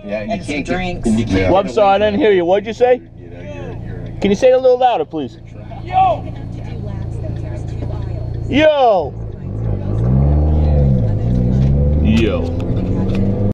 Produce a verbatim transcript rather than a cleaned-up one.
Yeah, and some drinks. And you can't Well, I'm sorry, I didn't hear you. What'd you say? You know, you're, you're Can you say it a little louder, please? Yo! Yo!